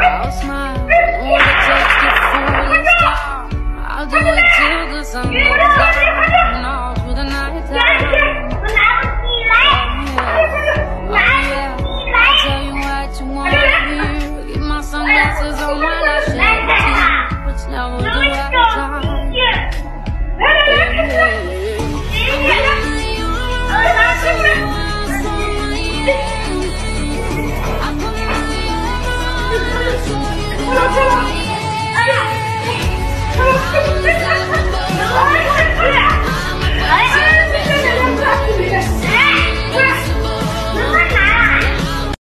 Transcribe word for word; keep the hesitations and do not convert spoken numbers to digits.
I'll smile, know what it takes to fool and stop. I'll do it too, cause I'm